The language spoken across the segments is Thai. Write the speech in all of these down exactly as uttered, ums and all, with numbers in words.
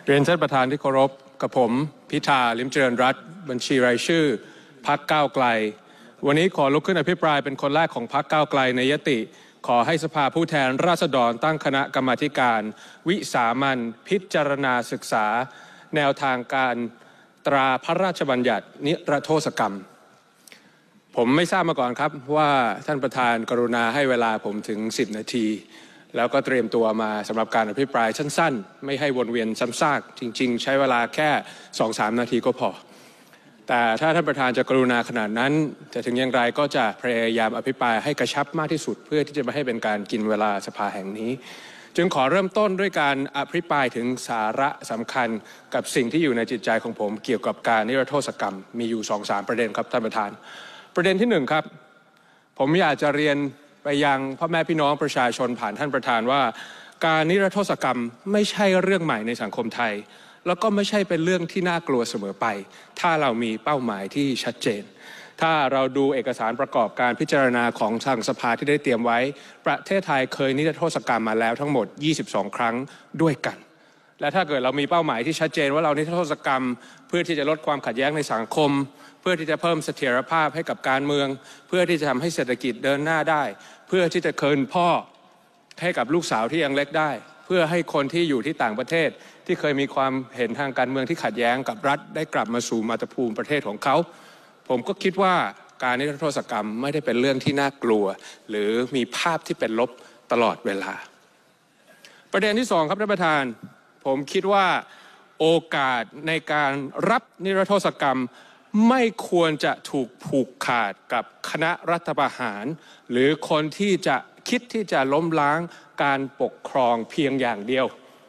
เรียนท่านประธานที่เคารพกับผมพิธาลิ้มเจริญรัตน์บัญชีรายชื่อพรรคก้าวไกลวันนี้ขอลุกขึ้นอภิปรายเป็นคนแรกของพรรคก้าวไกลในยติขอให้สภาผู้แทนราษฎรตั้งคณะกรรมาธิการวิสามัญพิจารณาศึกษาแนวทางการตราพระราชบัญญัตินิรโทษกรรมผมไม่ทราบมาก่อนครับว่าท่านประธานกรุณาให้เวลาผมถึงสิบนาทีแล้วก็เตรียมตัวมาสำหรับการอภิปรายสั้นๆไม่ให้วนเวียนซ้ำซากจริงๆใช้เวลาแค่ สองถึงสาม นาทีก็พอแต่ถ้าท่านประธานจะกรุณาขนาดนั้นจะถึงอย่างไรก็จะพยายามอภิปรายให้กระชับมากที่สุดเพื่อที่จะไม่ให้เป็นการกินเวลาสภาแห่งนี้จึงขอเริ่มต้นด้วยการอภิปรายถึงสาระสำคัญกับสิ่งที่อยู่ในจิตใจของผมเกี่ยวกับการนิรโทษกรรมมีอยู่ สองถึงสาม ประเด็นครับท่านประธานประเด็นที่หนึ่งครับผมอยากจะเรียนไปยังพ่อแม่พี่น้องประชาชนผ่านท่านประธานว่าการนิรโทษกรรมไม่ใช่เรื่องใหม่ในสังคมไทยแล้วก็ไม่ใช่เป็นเรื่องที่น่ากลัวเสมอไปถ้าเรามีเป้าหมายที่ชัดเจนถ้าเราดูเอกสารประกอบการพิจารณาของทางสภาที่ได้เตรียมไว้ประเทศไทยเคยนิรโทษกรรมมาแล้วทั้งหมดยี่สิบสองครั้งด้วยกันและถ้าเกิดเรามีเป้าหมายที่ชัดเจนว่าเรานิรโทษกรรมเพื่อที่จะลดความขัดแย้งในสังคมเพื่อที่จะเพิ่มเสถียรภาพให้กับการเมืองเพื่อที่จะทำให้เศรษฐกิจเดินหน้าได้เพื่อที่จะคืนพ่อให้กับลูกสาวที่ยังเล็กได้เพื่อให้คนที่อยู่ที่ต่างประเทศที่เคยมีความเห็นทางการเมืองที่ขัดแย้งกับรัฐได้กลับมาสู่มาตุภูมิประเทศของเขาผมก็คิดว่าการนิรโทษกรรมไม่ได้เป็นเรื่องที่น่ากลัวหรือมีภาพที่เป็นลบตลอดเวลาประเด็นที่สองครับท่านประธานผมคิดว่าโอกาสในการรับนิรโทษกรรมไม่ควรจะถูกผูกขาดกับคณะรัฐประหารหรือคนที่จะคิดที่จะล้มล้างการปกครองเพียงอย่างเดียว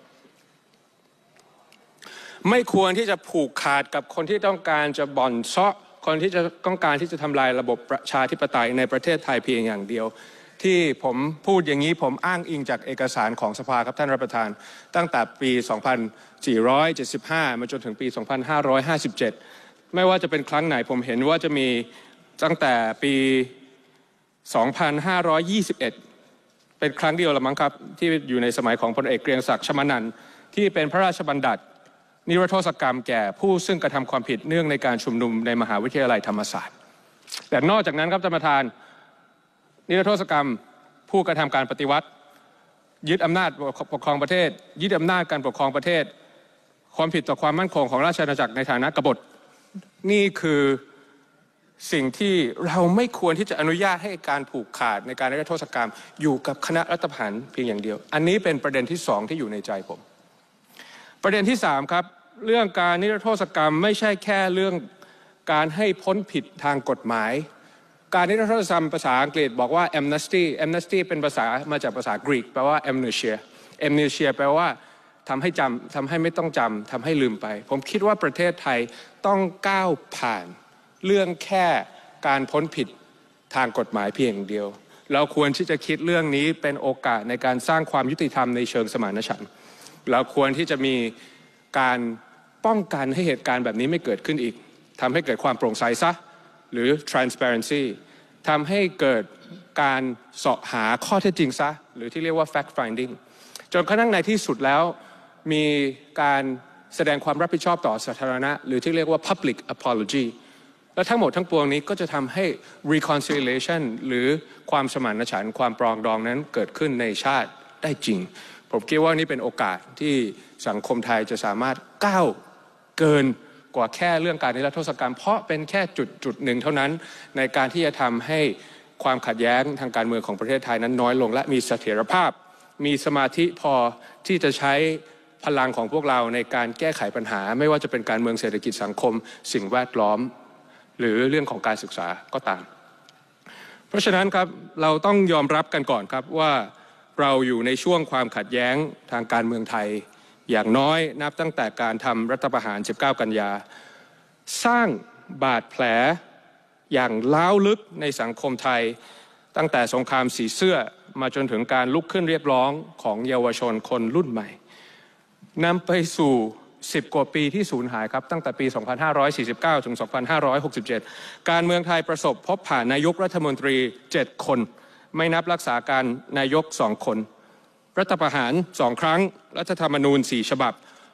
ไม่ควรที่จะผูกขาดกับคนที่ต้องการจะบ่อนเซาะคนที่จะต้องการที่จะทำลายระบบประชาธิปไตยในประเทศไทยเพียงอย่างเดียวที่ผมพูดอย่างนี้ผมอ้างอิงจากเอกสารของสภาครับท่านประธานตั้งแต่ปี สองพันสี่ร้อยเจ็ดสิบห้า มาจนถึงปี สองพันห้าร้อยห้าสิบเจ็ด ไม่ว่าจะเป็นครั้งไหนผมเห็นว่าจะมีตั้งแต่ปี สองพันห้าร้อยยี่สิบเอ็ด เป็นครั้งเดียวละมั้งครับที่อยู่ในสมัยของพลเอกเกรียงศักดิ์ชมานันท์ที่เป็นพระราชบัญญัตินิรโทษกรรมแก่ผู้ซึ่งกระทำความผิดเนื่องในการชุมนุมในมหาวิทยาลัยธรรมศาสตร์แต่นอกจากนั้นครับท่านประธานนิรโทษกรรมผู้กระทำการปฏิวัติยึดอำนาจปกครองประเทศยึดอำนาจการปกครองประเทศความผิดต่อความมั่นคงของราชอาณาจักรในฐานะกบฏนี่คือสิ่งที่เราไม่ควรที่จะอนุญาตให้การผูกขาดในการนิรโทษกรรมอยู่กับคณะรัฐประหารเพียงอย่างเดียวอันนี้เป็นประเด็นที่สองที่อยู่ในใจผมประเด็นที่สามครับเรื่องการนิรโทษกรรมไม่ใช่แค่เรื่องการให้พ้นผิดทางกฎหมายการนิรโทษกรรมภาษาอังกฤษบอกว่า amnesty amnesty เป็นภาษามาจากภาษากรีกแปลว่า amnesia amnesia แปลว่าทำให้จำทำให้ไม่ต้องจำทำให้ลืมไปผมคิดว่าประเทศไทยต้องก้าวผ่านเรื่องแค่การพ้นผิดทางกฎหมายเพียงอย่างเดียวเราควรที่จะคิดเรื่องนี้เป็นโอกาสในการสร้างความยุติธรรมในเชิงสมานฉันท์เราควรที่จะมีการป้องกันให้เหตุการณ์แบบนี้ไม่เกิดขึ้นอีกทำให้เกิดความโปร่งใสซะหรือ transparency ทำให้เกิดการเสาะหาข้อเท็จจริงซะหรือที่เรียกว่า fact finding จนกระทั่งในที่สุดแล้วมีการแสดงความรับผิดชอบต่อสาธารณะหรือที่เรียกว่า public apology และทั้งหมดทั้งปวงนี้ก็จะทำให้ reconciliation หรือความสมานฉันท์ความปรองดองนั้นเกิดขึ้นในชาติได้จริงผมคิดว่านี่เป็นโอกาสที่สังคมไทยจะสามารถก้าวเกินกว่าแค่เรื่องการนิรโทษกรรมเพราะเป็นแค่จุดจุดหนึ่งเท่านั้นในการที่จะทำให้ความขัดแย้งทางการเมืองของประเทศไทยนั้นน้อยลงและมีเสถียรภาพมีสมาธิพอที่จะใช้พลังของพวกเราในการแก้ไขปัญหาไม่ว่าจะเป็นการเมืองเศรษฐกิจสังคมสิ่งแวดล้อมหรือเรื่องของการศึกษาก็ตามเพราะฉะนั้นครับเราต้องยอมรับกันก่อนครับว่าเราอยู่ในช่วงความขัดแย้งทางการเมืองไทยอย่างน้อยนับตั้งแต่การทำรัฐประหารสิบเก้ากันยาสร้างบาดแผลอย่างล้าวลึกในสังคมไทยตั้งแต่สงครามสีเสื้อมาจนถึงการลุกขึ้นเรียกร้องของเยาวชนคนรุ่นใหม่นำไปสู่สิบกว่าปีที่สูญหายครับตั้งแต่ปี สองพันห้าร้อยสี่สิบเก้า ถึง สองพันห้าร้อยหกสิบเจ็ด การเมืองไทยประสบพบผ่านนายกรัฐมนตรีเจ็ดคนไม่นับรักษาการนายกสองคนรัฐประหารสองครั้งรัฐธรรมนูญสี่ฉบับ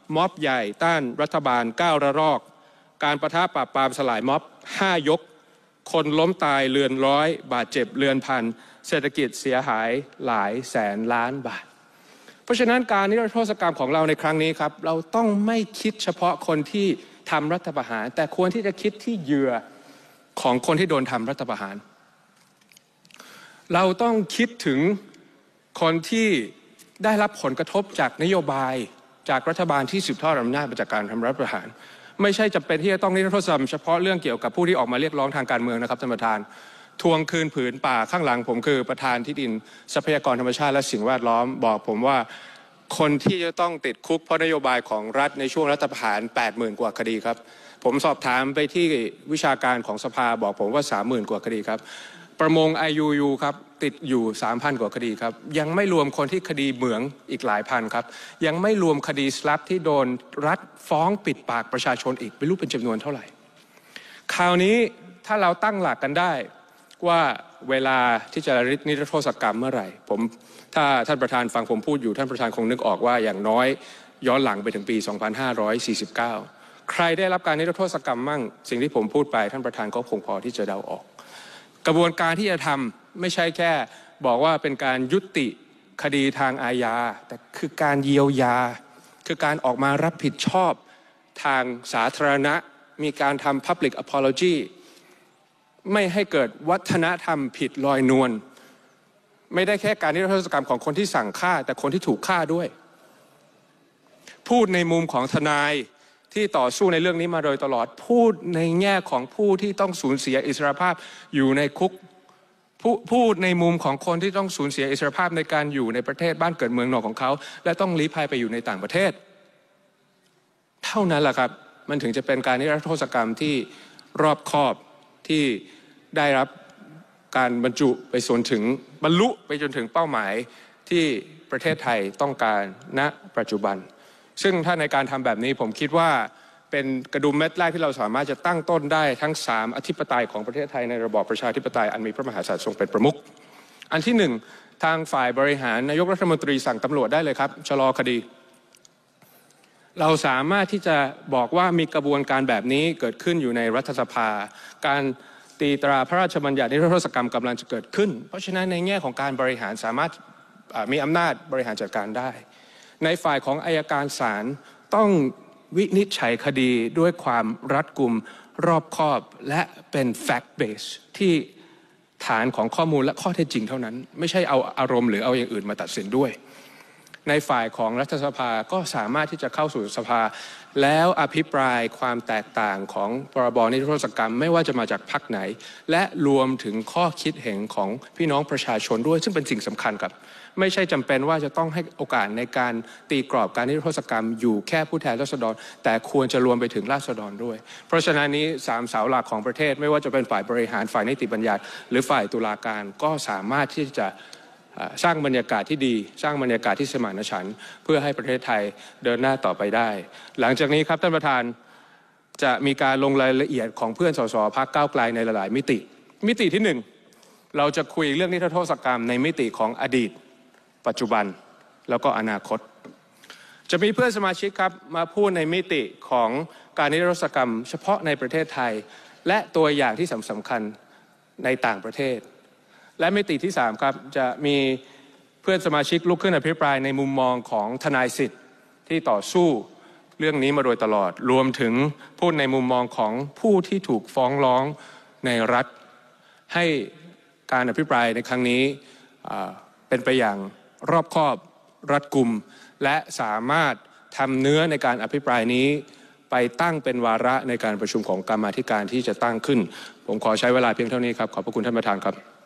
ม็อบใหญ่ต้านรัฐบาลเก้าระลอกการปะทะปราบปรามสลายม็อบห้ายกคนล้มตายเรือนร้อยบาดเจ็บเรือนพันเศรษฐกิจเสียหายหลายแสนล้านบาทเพราะฉะนั้นการนิรโทษกรรมของเราในครั้งนี้ครับเราต้องไม่คิดเฉพาะคนที่ทำรัฐประหารแต่ควรที่จะคิดที่เหยื่อของคนที่โดนทำรัฐประหารเราต้องคิดถึงคนที่ได้รับผลกระทบจากนโยบายจากรัฐบาลที่สืบทอดอำนาจมาจากการทำรัฐประหารไม่ใช่จำเป็นที่จะต้องนิรโทษกรรมเฉพาะเรื่องเกี่ยวกับผู้ที่ออกมาเรียกร้องทางการเมืองนะครับท่านประธานทวงคืนผืนป่าข้างหลังผมคือประธานที่ดินทรัพยากรธรรมชาติและสิ่งแวดล้อมบอกผมว่าคนที่จะต้องติดคุกเพราะนโยบายของรัฐในช่วงรัฐประหาร แปดหมื่น กว่าคดีครับผมสอบถามไปที่วิชาการของสภาบอกผมว่า สามหมื่น กว่าคดีครับประมง ไอ ยู ยู ครับติดอยู่ สามพัน กว่าคดีครับยังไม่รวมคนที่คดีเหมืองอีกหลายพันครับยังไม่รวมคดีสลับที่โดนรัฐฟ้องปิดปากประชาชนอีกไม่รู้เป็นจำนวนเท่าไหร่คราวนี้ถ้าเราตั้งหลักกันได้ว่าเวลาที่จะนิรโทษกรรมเมื่อไหร่ผมถ้าท่านประธานฟังผมพูดอยู่ท่านประธานคงนึกออกว่าอย่างน้อยย้อนหลังไปถึงปี สองพันห้าร้อยสี่สิบเก้า ใครได้รับการนิรโทษกรรมมั่งสิ่งที่ผมพูดไปท่านประธานก็คงพอที่จะเดาออกกระบวนการที่จะทำไม่ใช่แค่บอกว่าเป็นการยุติคดีทางอาญาแต่คือการเยียวยาคือการออกมารับผิดชอบทางสาธารณะมีการทำ Public Apology ไม่ให้เกิดวัฒนธรรมผิดลอยนวลไม่ได้แค่การนิรโทษกรรมของคนที่สั่งฆ่าแต่คนที่ถูกฆ่าด้วยพูดในมุมของทนายที่ต่อสู้ในเรื่องนี้มาโดยตลอดพูดในแง่ของผู้ที่ต้องสูญเสียอิสรภาพอยู่ในคุกพูดในมุมของคนที่ต้องสูญเสียอิสรภาพในการอยู่ในประเทศบ้านเกิดเมืองนอนของเขาและต้องลี้ภัยไปอยู่ในต่างประเทศเท่านั้นแหละครับมันถึงจะเป็นการนิรโทษกรรมที่รอบคอบที่ได้รับการบรรจุไปจนถึงบรรลุไปจนถึงเป้าหมายที่ประเทศไทยต้องการณปัจจุบันซึ่งถ้าในการทำแบบนี้ผมคิดว่าเป็นกระดุมเม็ดแรกที่เราสามารถจะตั้งต้นได้ทั้งสามอธิปไตยของประเทศไทยในระบอบประชาธิปไตยอันมีพระมหากษัตริย์ทรงเป็นประมุขอันที่หนึ่งทางฝ่ายบริหารนายกรัฐมนตรีสั่งตำรวจได้เลยครับชะลอคดีเราสามารถที่จะบอกว่ามีกระบวนการแบบนี้เกิดขึ้นอยู่ในรัฐสภาการตีตราพระราชบัญญัตินิรโทษกรรมกำลังจะเกิดขึ้นเพราะฉะนั้นในแง่ของการบริหารสามารถมีอำนาจบริหารจัดการได้ในฝ่ายของอัยการศาลต้องวินิจฉัยคดีด้วยความรัดกุมรอบคอบและเป็น fact base ที่ฐานของข้อมูลและข้อเท็จจริงเท่านั้นไม่ใช่เอาอารมณ์หรือเอาอย่างอื่นมาตัดสินด้วยในฝ่ายของรัฐสภาก็สามารถที่จะเข้าสู่สภาแล้วอภิปรายความแตกต่างของพรบนิรโทษกรรมไม่ว่าจะมาจากพรรคไหนและรวมถึงข้อคิดเห็นของพี่น้องประชาชนด้วยซึ่งเป็นสิ่งสำคัญครับไม่ใช่จำเป็นว่าจะต้องให้โอกาสในการตีกรอบการนิรโทษกรรมอยู่แค่ผู้แทนราษฎรแต่ควรจะรวมไปถึงราษฎรด้วยเพราะฉะนั้นนี้สามเสาหลักของประเทศไม่ว่าจะเป็นฝ่ายบริหารฝ่ายนิติบัญญัติหรือฝ่ายตุลาการก็สามารถที่จะสร้างบรรยากาศที่ดีสร้างบรรยากาศที่สมานฉันท์เพื่อให้ประเทศไทยเดินหน้าต่อไปได้หลังจากนี้ครับท่านประธานจะมีการลงรายละเอียดของเพื่อนสสพรรคก้าวไกลในหลายๆมิติมิติที่หนึ่งเราจะคุยเรื่องนิรโทษกรรมในมิติของอดีตปัจจุบันแล้วก็อนาคตจะมีเพื่อนสมาชิกครับมาพูดในมิติของการนิรโทษกรรมเฉพาะในประเทศไทยและตัวอย่างที่สำคัญในต่างประเทศและมิติที่สามครับจะมีเพื่อนสมาชิกลุกขึ้นอภิปรายในมุมมองของทนายสิทธิ์ที่ต่อสู้เรื่องนี้มาโดยตลอดรวมถึงพูดในมุมมองของผู้ที่ถูกฟ้องร้องในรัฐให้การอภิปรายในครั้งนี้เป็นไปอย่างรอบคอบรัดกุมและสามารถทำเนื้อในการอภิปรายนี้ไปตั้งเป็นวาระในการประชุมของกรรมาธิการที่จะตั้งขึ้นผมขอใช้เวลาเพียงเท่านี้ครับขอบพระคุณท่านประธานครับ